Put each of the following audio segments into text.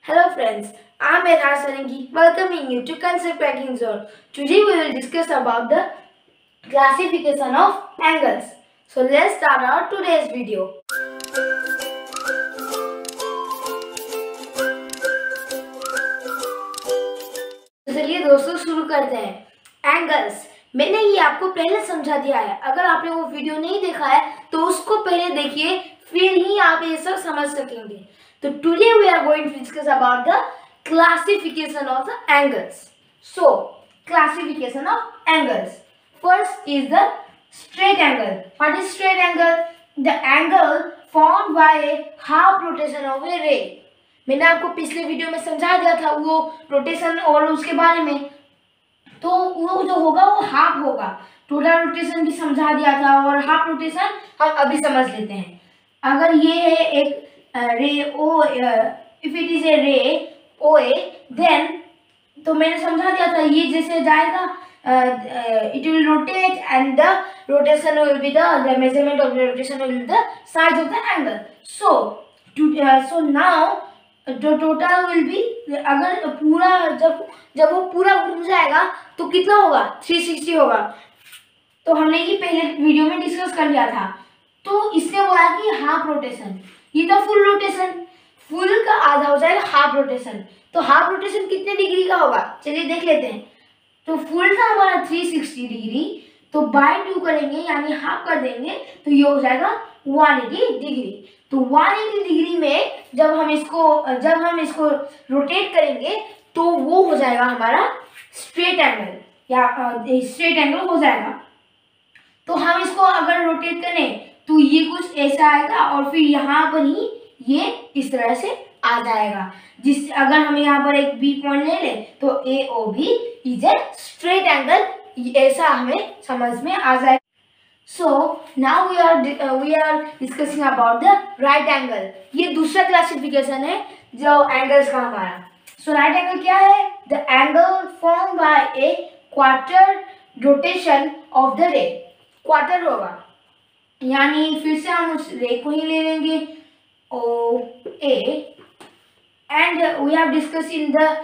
Hello friends, I'm Erhar Sarangi welcoming you to Concept Cracking Zone. Today we will discuss about the classification of angles. So let's start our today's video. चलिए दोस्तों शुरू करते हैं। Angles मैंने ये आपको पहले समझा दिया है। अगर आपने वो वीडियो नहीं देखा है तो उसको पहले देखिए, फिर ही आप ये सब समझ सकेंगे। तो today we are going to discuss about the classification of the angles. So classification of angles, first is the straight angle. What is straight angle? The angle formed by a half rotation of a ray. मैंने आपको पिछले video में समझा दिया था वो rotation और उसके बारे में। तो वो जो होगा वो हाफ होगा। टोटल रोटेशन भी समझा दिया था और हाफ रोटेशन हम अभी समझ लेते हैं। अगर ये है एक ray O, if it is a ray O A, then तो मैंने समझा दिया था ये जैसे जाएगा it will rotate and the rotation will be the measurement of the rotation will be the size of the angle. So now जो total will be, अगर पूरा जब वो पूरा घूम जाएगा तो कितना होगा? 360 होगा। तो हमने ये पहले वीडियो में डिस्कस कर लिया था। तो इसने बोला कि हाफ रोटेशन, ये था फुल रोटेशन, फुल का आधा हो जाएगा हाफ रोटेशन। तो हाफ रोटेशन कितने डिग्री का होगा चलिए देख लेते हैं। तो फुल का हमारा 360 डिग्री, तो बाय 2 करेंगे यानी हाफ कर देंगे तो ये हो जाएगा 180 डिग्री। तो 180 डिग्री में जब हम इसको रोटेट करेंगे तो वो हो जाएगा हमारा स्ट्रेट एंगल, या स्ट्रेट एंगल हो जाएगा। तो हम इसको अगर रोटेट करें तो ये कुछ ऐसा आएगा और फिर यहाँ पर ही ये इस तरह से आ जाएगा। अगर हम यहाँ पर एक बी पॉइंट ले लें तो A O B is a straight angle, ऐसा हमें समझ में आ जाएगा। So now we are discussing about the right angle. ये दूसरा क्लासिफिकेशन है जो एंगल्स का हमारा। So right angle क्या है? The angle formed by a quarter rotation of the ray. Quarter होगा यानी फिर से हम उस रे को ही ले लेंगे ओ ए, and we have discussed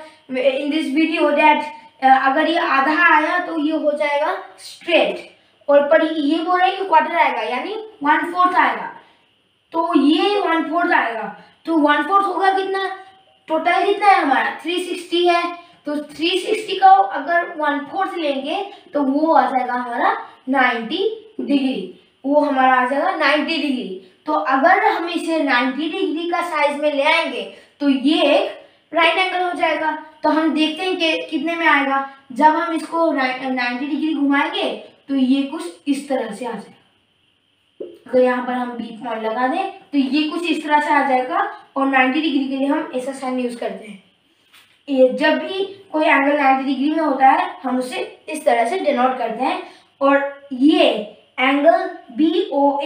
in this video that अगर ये आधा आया तो ये हो जाएगा स्ट्रेट, और पर ये बोल रहे हैं कि क्वार्टर आएगा यानी 1/4 आएगा। तो ये 1/4 आएगा, तो 1/4 होगा कितना? टोटल कितना है हमारा? 360 है। तो 360 का अगर 1/4 लेंगे तो वो आ जाएगा हमारा 90 डिग्री। वो हमारा आ जाएगा 90 डिग्री। तो अगर हम इसे 90 डिग्री का साइज में ले आएंगे तो ये एक राइट एंगल हो जाएगा। तो हम देखते हैं कि कितने में आएगा। जब हम इसको 90 डिग्री घुमाएंगे तो ये कुछ इस तरह से आ जाएगा। अगर यहाँ पर हम बी पॉइंट लगा दें तो ये कुछ इस तरह से आ जाएगा, और 90 डिग्री के लिए हम ऐसा साइन यूज करते हैं। जब भी कोई एंगल 90 डिग्री में होता है हम उसे इस तरह से डिनोट करते हैं। और ये angle B O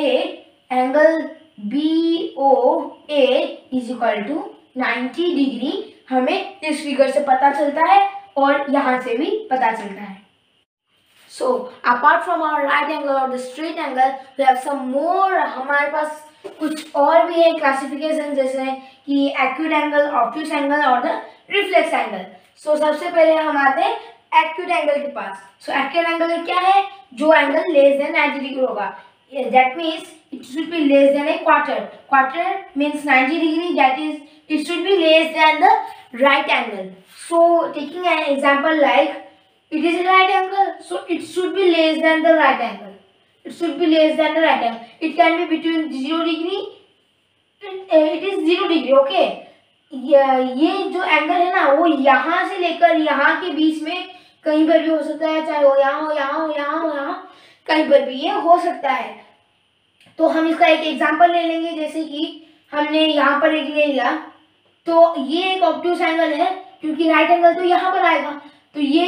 A is equal to 90 degree हमें इस फिगर से पता चलता है और यहाँ से भी पता चलता है। So apart from our right angle or the straight angle, we have some more। हमारे पास कुछ और भी है क्लासिफिकेशन, जैसे कि एक्यूट एंगल, ऑब्ट्यूस एंगल और द रिफ्लेक्स एंगल। सो सबसे पहले हम आते हैं एक्यूट एंगल के पास। सो एक्यूट एंगल क्या है? जो एंगल लेस देन 90 डिग्री होगा, that means it should be less than a quarter. Quarter means 90 degree, that is it should be less than the right angle. So taking an example like it is a right angle, so it should be less than the right angle. It should be less than the right angle. It can be between 0 degree, it is 0 degree, okay? ये जो angle है ना वो यहाँ से लेकर यहाँ के बीच में कहीं पर भी हो सकता है, चाहे वो यहाँ हो, यहाँ हो, यहाँ हो, यहाँ कहीं पर भी ये हो सकता है। तो हम इसका एक एग्जांपल ले लेंगे, जैसे कि हमने यहाँ पर एक ले लिया। तो ये एक ऑब्ट्यूस एंगल है क्योंकि राइट एंगल तो यहाँ पर आएगा। तो ये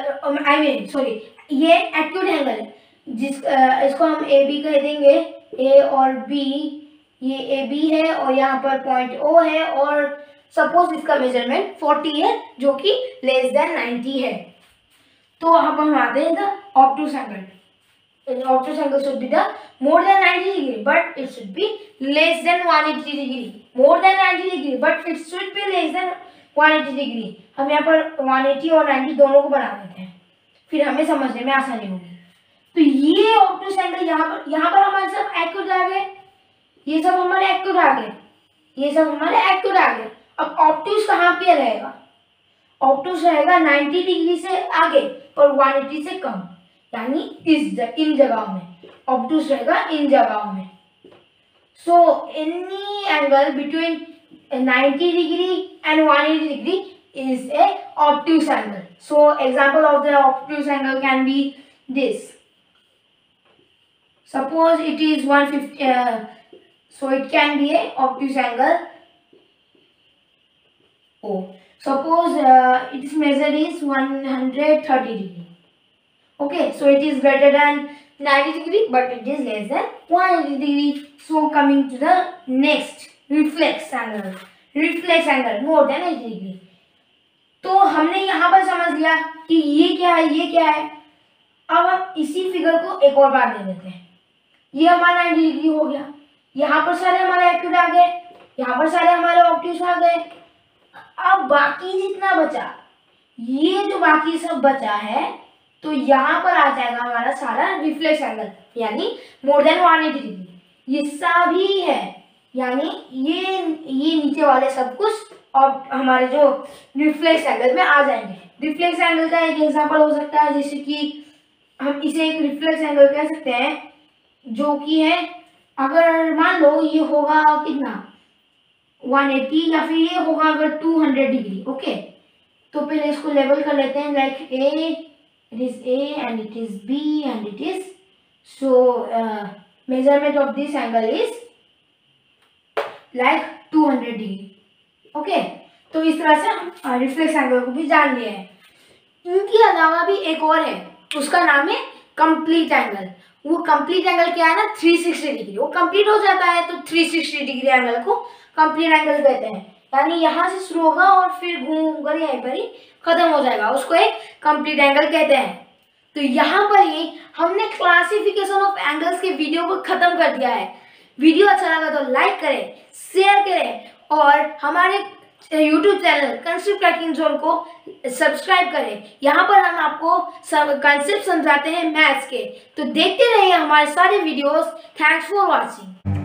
ये एक्यूट एंगल है इसको हम ए बी कह देंगे। ए और बी, ये ए बी है और यहाँ पर पॉइंट ओ है, और सपोज इसका मेजरमेंट 40 है जो कि लेस देन 90 है। तो अब हम आते हैं the obtuse angle. Obtuse angle should be the more than 90 degree, but it should be less than 180 degree. More than 90 degree, but it should be less than 180 degree, हम यहाँ पर 180 और 90 दोनों को बना देते हैं, फिर हमें समझने में आसानी होगी। तो ये ऑब्टूस एंगल यहाँ पर हमारे सब एक्यूरेट आ गए, ये सब हमारे एक्यूरेट आ गए, ये सब हमारे एक्यूरेट आ गए। अब ऑब्टूस कहाँ पे रहेगा? ऑब्टूस रहेगा 90 डिग्री से आगे पर 180 से कम, यानी इन जगहों में ऑब्टूस रहेगा, इन जगहों में। So any angle between 90 degree and 180 degree is a obtuse angle. So example of the obtuse angle can be this. Suppose it is 150. So it can be a obtuse angle O. Suppose its measure is 130 degree. Okay, so it is greater than 90 degree, but it is less than 180 degree. So coming to the next, reflex angle. Reflex angle more than 80 degree. तो हमने यहाँ पर समझ लिया कि ये क्या है, ये क्या है। अब हम इसी फिगर को एक और बार दे देते हैं। ये हमारा 90 डिग्री हो गया, यहाँ पर सारे हमारे एक्यूट आ गए, यहाँ पर सारे हमारे ऑब्ट्यूस आ गए। अब बाकी जितना बचा, ये जो बाकी सब बचा है, तो यहाँ पर आ जाएगा हमारा सारा रिफ्लेक्स एंगल, यानी मोर देन 180 डिग्री। ये सभी है, यानी ये नीचे वाले सब कुछ और हमारे जो रिफ्लेक्स एंगल में आ जाएंगे। रिफ्लेक्स एंगल का एक एग्जांपल हो सकता है, जैसे कि हम इसे एक रिफ्लेक्स एंगल कह सकते हैं, जो कि है, अगर मान लो ये होगा कितना 180, या फिर ये होगा अगर 200 डिग्री। ओके, तो पहले इसको लेवल कर लेते हैं, like A, it is A and it is B and it is, so measurement of this angle is like 200 degree. Okay, तो इस तरह से हम रिफ्लेक्स एंगल को भी जान लिए हैं। इनके अलावा भी एक और है, उसका नाम है कंप्लीट एंगल। वो कंप्लीट एंगल क्या है ना, 360 डिग्री। वो कंप्लीट हो जाता है तो 360 डिग्री एंगल को कंप्लीट एंगल कहते हैं, यानी यहाँ से शुरू होगा और फिर घूम कर यहीं पर ही खत्म हो जाएगा, उसको एक कंप्लीट एंगल कहते हैं। तो यहाँ पर ही हमने क्लासिफिकेशन ऑफ एंगल्स के वीडियो को खत्म कर दिया है। वीडियो अच्छा लगा तो लाइक करें, शेयर करें और हमारे YouTube channel concept cracking zone को सब्सक्राइब करें। यहाँ पर हम आपको कंसेप्ट समझाते हैं मैथ्स के, तो देखते रहिए हमारे सारे वीडियोस। Thanks for watching.